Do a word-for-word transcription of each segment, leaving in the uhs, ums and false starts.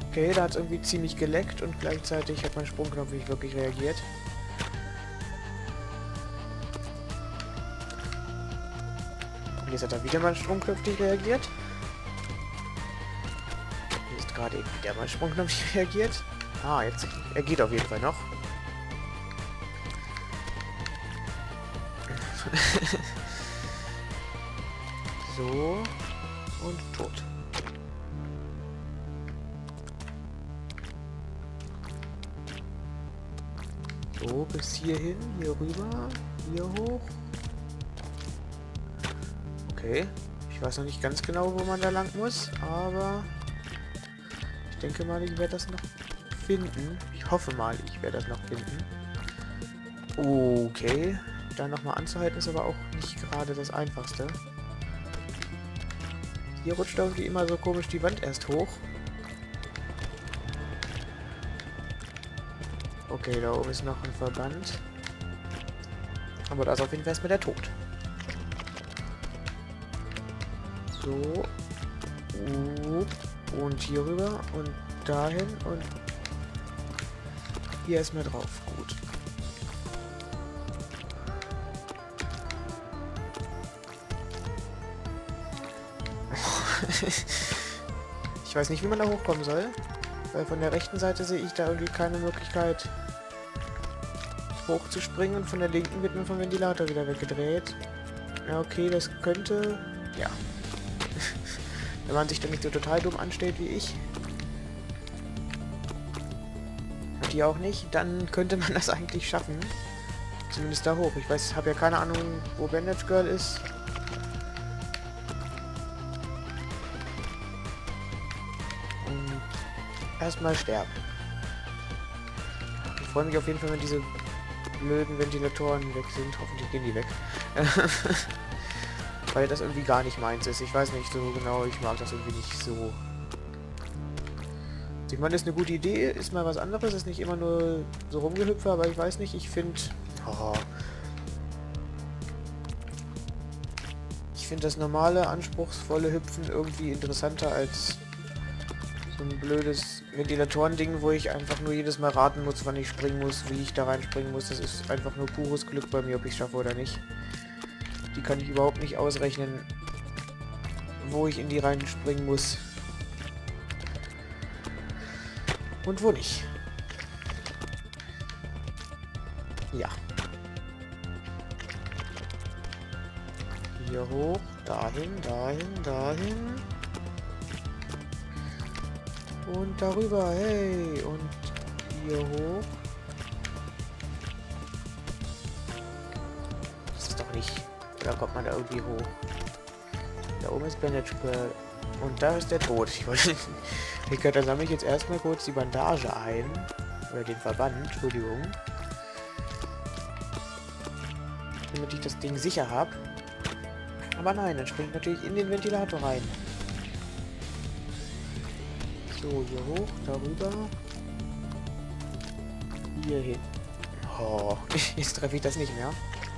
Okay, da hat es irgendwie ziemlich geleckt und gleichzeitig hat mein Sprungknopf nicht wirklich reagiert. Und jetzt hat er wieder mein Sprungknopf nicht reagiert. Jetzt ist gerade eben wieder mein Sprungknopf nicht reagiert. Ah, jetzt, er geht auf jeden Fall noch. So. Und tot. So, bis hierhin, hier rüber, hier hoch. Okay. Ich weiß noch nicht ganz genau, wo man da lang muss, aber ich denke mal, ich werde das noch finden. Ich hoffe mal, ich werde das noch finden. Okay. Da nochmal anzuhalten ist aber auch nicht gerade das Einfachste. Hier rutscht irgendwie immer so komisch die Wand erst hoch. Okay, da oben ist noch ein Verband. Aber da ist auf jeden Fall erstmal der Tod. So. Und hier rüber und dahin und hier erstmal drauf. Gut. Ich weiß nicht, wie man da hochkommen soll. Weil von der rechten Seite sehe ich da irgendwie keine Möglichkeit hochzuspringen und von der linken wird mir vom Ventilator wieder weggedreht. Ja, okay, das könnte... Ja. Wenn man sich dann nicht so total dumm anstellt wie ich. Und die auch nicht, dann könnte man das eigentlich schaffen. Zumindest da hoch. Ich weiß, habe ja keine Ahnung, wo Bandage Girl ist. Erstmal sterben. Ich freue mich auf jeden Fall, wenn diese blöden Ventilatoren weg sind. Hoffentlich gehen die weg. Weil das irgendwie gar nicht meins ist. Ich weiß nicht so genau, ich mag das irgendwie nicht so. Ich meine, das ist eine gute Idee, ist mal was anderes, ist nicht immer nur so rumgehüpfe, aber ich weiß nicht, ich finde... Oh, ich finde das normale, anspruchsvolle Hüpfen irgendwie interessanter als so ein blödes Ventilatoren-Ding, wo ich einfach nur jedes Mal raten muss, wann ich springen muss, wie ich da reinspringen muss. Das ist einfach nur pures Glück bei mir, ob ich es schaffe oder nicht. Die kann ich überhaupt nicht ausrechnen, wo ich in die reinspringen muss. Und wo nicht. Ja. Hier hoch, dahin, dahin, dahin. Und darüber, hey, und hier hoch. Das ist doch nicht... Da kommt man da irgendwie hoch. Da oben ist Bandage Girl. Und da ist der Tod. Ich wollte... Ich da sammle ich jetzt erstmal kurz die Bandage ein. Oder den Verband, Entschuldigung. Damit ich das Ding sicher habe. Aber nein, dann springt natürlich in den Ventilator rein. So, hier hoch, darüber. Hier hin. Oh, jetzt treffe ich das nicht mehr.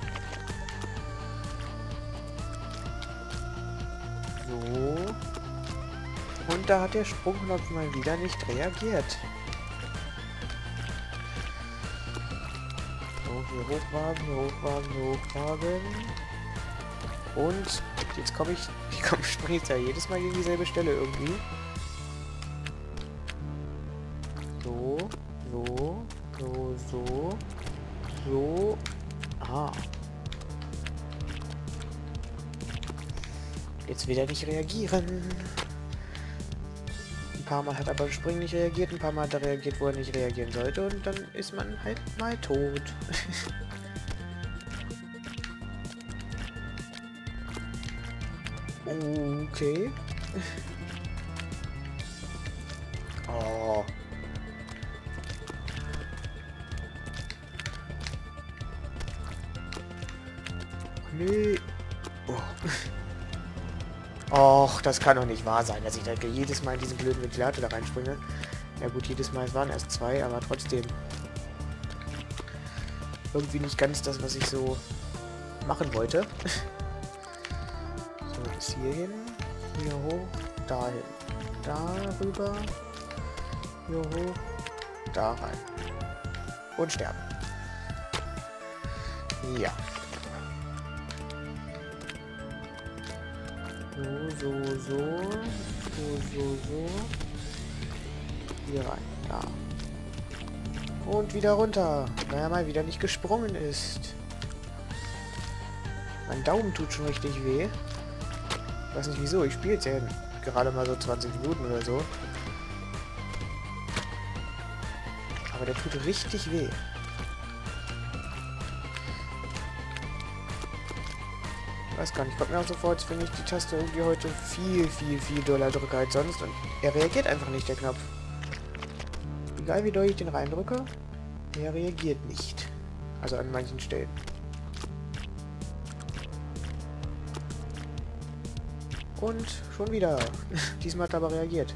So. Und da hat der Sprungknopf mal wieder nicht reagiert. So, hier hochwagen, hier hochwagen, hier hochwagen. Und jetzt komme ich... Ich komme, springe jetzt ja jedes Mal gegen dieselbe Stelle irgendwie. So, so, so, so, so. Ah. Jetzt will er nicht reagieren. Ein paar Mal hat aber Springen nicht reagiert, ein paar Mal hat er reagiert, wo er nicht reagieren sollte und dann ist man halt mal tot. Okay. Oh. Nee. Oh. Och, das kann doch nicht wahr sein, dass ich da jedes Mal in diesen blöden Ventilator da reinspringe. Ja gut, jedes Mal, es waren erst zwei, aber trotzdem. Irgendwie nicht ganz das, was ich so machen wollte. So, bis hierhin. Hier hoch, dahin. Darüber. Hier hoch. Da rein. Und sterben. Ja. So, so, so. So, so, so. Hier rein. Da. Und wieder runter. Weil er mal wieder nicht gesprungen ist. Mein Daumen tut schon richtig weh. Ich weiß nicht wieso. Ich spiele jetzt ja gerade mal so zwanzig Minuten oder so. Aber der tut richtig weh. Ich weiß gar nicht. Kommt mir auch so vor, als wenn ich die Taste irgendwie heute viel, viel, viel doller drücke als sonst. Und er reagiert einfach nicht, der Knopf. Egal wie doll ich den reindrücke, er reagiert nicht. Also an manchen Stellen. Und schon wieder. Diesmal hat er aber reagiert.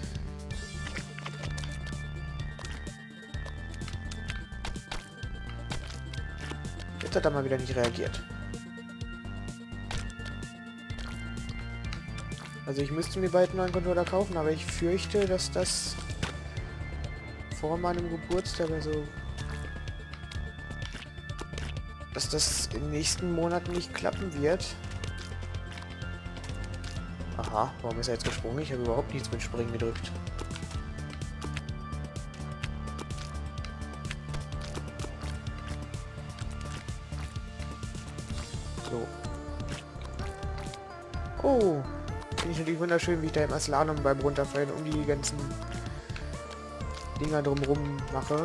Jetzt hat er mal wieder nicht reagiert. Also ich müsste mir bald einen neuen Controller kaufen, aber ich fürchte, dass das vor meinem Geburtstag, also dass das in den nächsten Monaten nicht klappen wird. Aha, warum ist er jetzt gesprungen? Ich habe überhaupt nichts mit Springen gedrückt. So. Oh! Finde ich natürlich wunderschön, wie ich da im Slalom beim Runterfallen um die ganzen Dinger drumherum mache.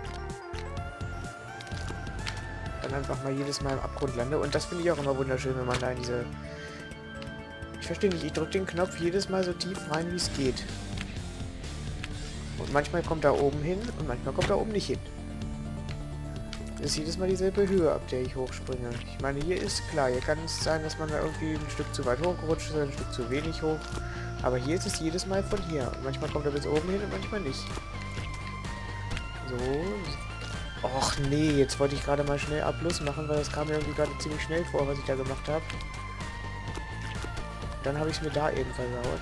Dann einfach mal jedes Mal im Abgrund lande. Und das finde ich auch immer wunderschön, wenn man da in diese... Ich verstehe nicht, ich drücke den Knopf jedes Mal so tief rein, wie es geht. Und manchmal kommt er oben hin und manchmal kommt er oben nicht hin. Das ist jedes Mal dieselbe Höhe, ab der ich hochspringe. Ich meine, hier ist klar, hier kann es sein, dass man da irgendwie ein Stück zu weit hochgerutscht ist oder ein Stück zu wenig hoch. Aber hier ist es jedes Mal von hier. Und manchmal kommt er bis oben hin und manchmal nicht. So. Och nee, jetzt wollte ich gerade mal schnell A plus machen, weil das kam mir irgendwie gerade ziemlich schnell vor, was ich da gemacht habe. Dann habe ich es mir da eben versaut.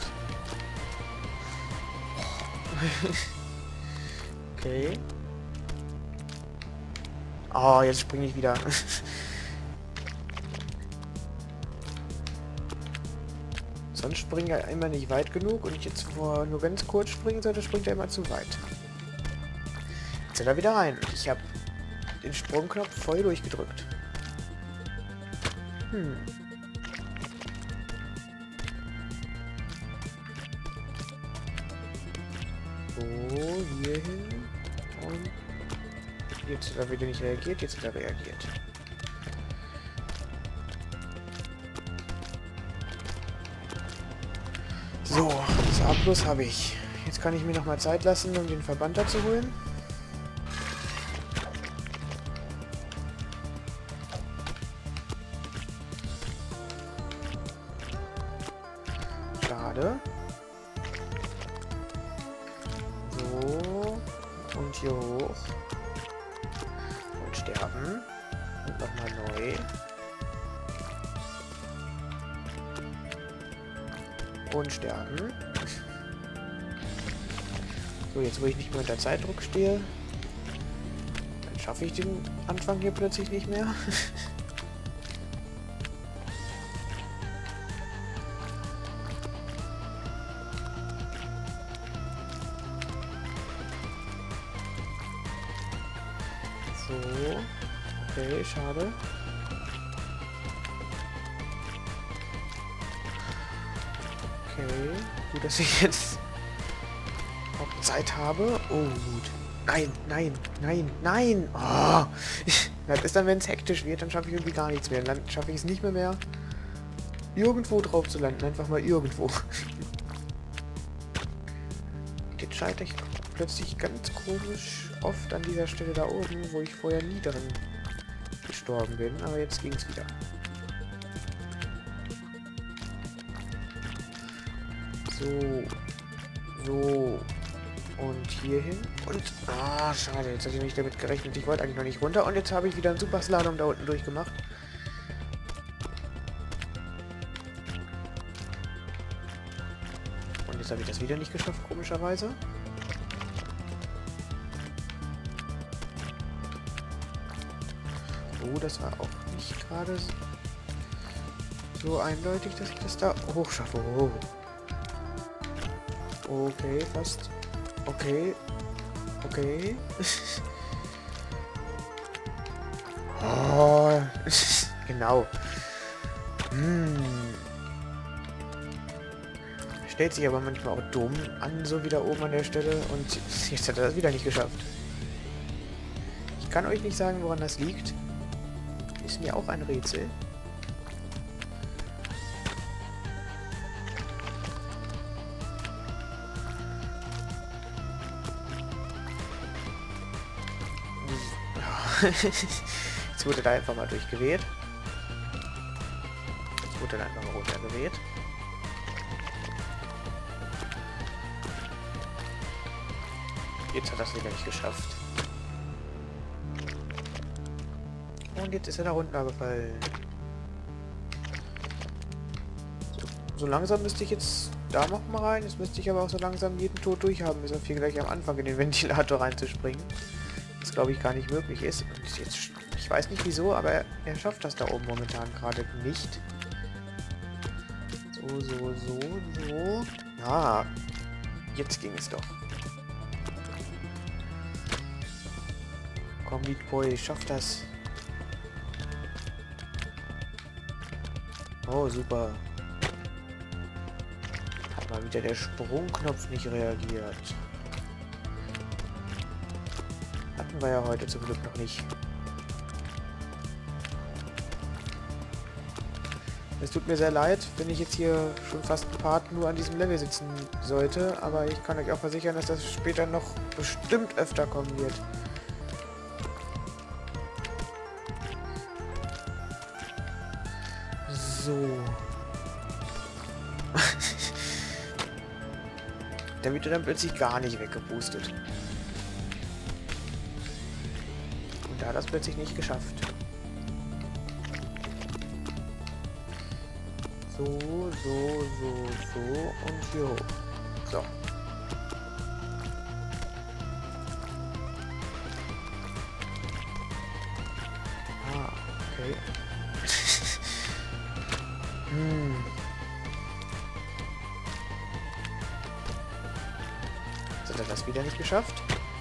Okay. Oh, jetzt springe ich wieder. Sonst springt er immer nicht weit genug und jetzt, wo er nur ganz kurz springen sollte, springt er immer zu weit. Jetzt ist er wieder rein. Ich habe den Sprungknopf voll durchgedrückt. Hm. So, hier hin. Und jetzt hat er wieder nicht reagiert, jetzt hat er reagiert. So, das A plus habe ich. Jetzt kann ich mir noch mal Zeit lassen, um den Verband da zu holen. Schade. So. Und hier hoch. Und sterben. Und nochmal neu. Und sterben. So, jetzt wo ich nicht mehr unter Zeitdruck stehe, dann schaffe ich den Anfang hier plötzlich nicht mehr. So. Okay, schade. Okay, gut, dass ich jetzt auch Zeit habe. Oh, gut. Nein, nein, nein, nein. Oh. Das ist dann, wenn es hektisch wird, dann schaffe ich irgendwie gar nichts mehr. Dann schaffe ich es nicht mehr mehr, irgendwo drauf zu landen. Einfach mal irgendwo. Jetzt scheitere ich plötzlich ganz komisch oft an dieser Stelle da oben, wo ich vorher nie drin gestorben bin. Aber jetzt ging es wieder. So. So. Und hier hin. Und... Ah, schade. Jetzt hatte ich nicht damit gerechnet. Ich wollte eigentlich noch nicht runter. Und jetzt habe ich wieder einen Super Slalom da unten durchgemacht. Und jetzt habe ich das wieder nicht geschafft, komischerweise. Oh, das war auch nicht gerade so eindeutig, dass ich das da hochschaffe. Oh. Okay, fast. Okay. Okay. Oh. Genau. Hm. Stellt sich aber manchmal auch dumm an, so wie da oben an der Stelle. Und jetzt hat er das wieder nicht geschafft. Ich kann euch nicht sagen, woran das liegt. Ist mir auch ein Rätsel. Jetzt wurde da einfach mal durchgeweht. Jetzt wurde da einfach mal runtergeweht. Jetzt hat er es wieder nicht geschafft. Und jetzt ist er da runtergefallen. So, so langsam müsste ich jetzt da noch mal rein. Jetzt müsste ich aber auch so langsam jeden Tod durchhaben, bis auf hier gleich am Anfang in den Ventilator reinzuspringen. Was glaube ich gar nicht möglich ist. Und jetzt, ich weiß nicht wieso, aber er, er schafft das da oben momentan gerade nicht. So, so, so, so. Ja, jetzt ging es doch. Komm, Meat Boy, schaff das. Oh, super. Hat mal wieder der Sprungknopf nicht reagiert. Hatten wir ja heute zum Glück noch nicht. Es tut mir sehr leid, wenn ich jetzt hier schon fast ein Part nur an diesem Level sitzen sollte, aber ich kann euch auch versichern, dass das später noch bestimmt öfter kommen wird. So. Der wird dann plötzlich gar nicht weggepustet. Und da hat er es plötzlich nicht geschafft. So, so, so, so und hier hoch. So. Ah, okay. hm. Jetzt hat er das wieder nicht geschafft.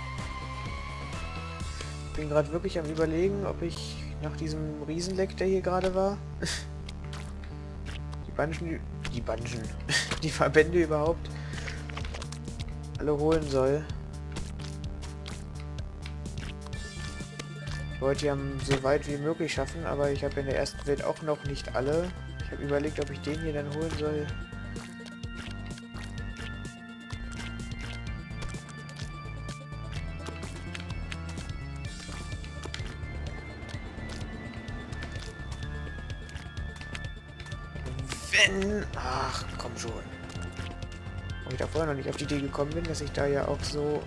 Ich bin gerade wirklich am Überlegen, ob ich nach diesem Riesenleck, der hier gerade war, die Banschen, die Banschen, die Verbände überhaupt alle holen soll. Ich wollte ja so weit wie möglich schaffen, aber ich habe in der ersten Welt auch noch nicht alle. Ich habe überlegt, ob ich den hier dann holen soll. Wenn... Ach, komm schon. Und ich da vorher noch nicht auf die Idee gekommen bin, dass ich da ja auch so...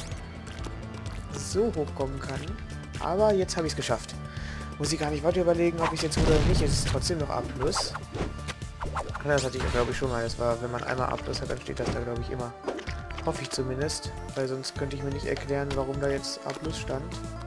so hochkommen kann. Aber jetzt habe ich es geschafft. Muss ich gar nicht weiter überlegen, ob ich es jetzt hole oder nicht. Es ist trotzdem noch A plus. Ach, das hatte ich glaube ich schon mal. Das war, wenn man einmal A plus hat, dann steht das da glaube ich immer. Hoffe ich zumindest. Weil sonst könnte ich mir nicht erklären, warum da jetzt A plus stand.